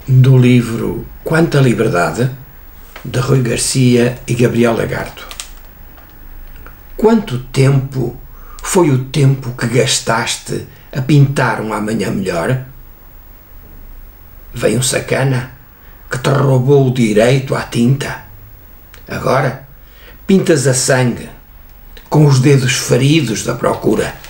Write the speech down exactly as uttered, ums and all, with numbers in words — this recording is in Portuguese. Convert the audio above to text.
Do livro Quanta Liberdade, de Rui Garcia e Gabriel Lagarto. Quanto tempo foi o tempo que gastaste a pintar um amanhã melhor? Veio um sacana que te roubou o direito à tinta. Agora pintas a sangue, com os dedos feridos da procura.